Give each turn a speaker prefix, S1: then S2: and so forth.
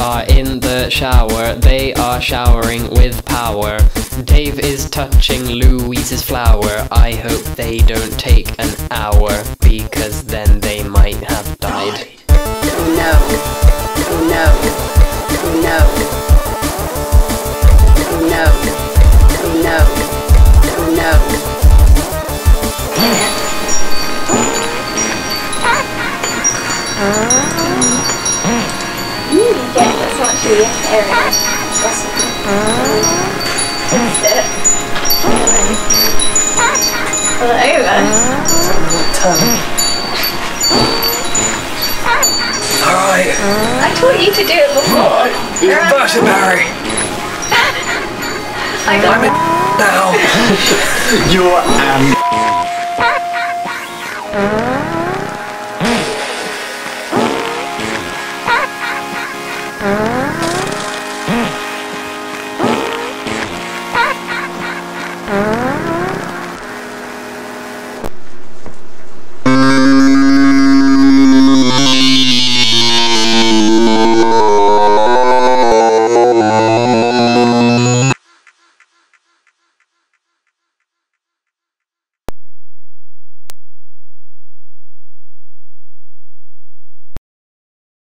S1: are in the shower, they are showering with power. Dave is touching Louise's flower. I hope they don't take an hour, because then they might have died.
S2: Oh no. Oh no. Oh no. Oh no. Oh no. Oh no. Yeah, that's not actually area. That's it. Pull it over.
S3: Alright.
S2: I taught you to do it before.
S3: Versa Barry.
S2: I got
S3: I'm in now. You're am.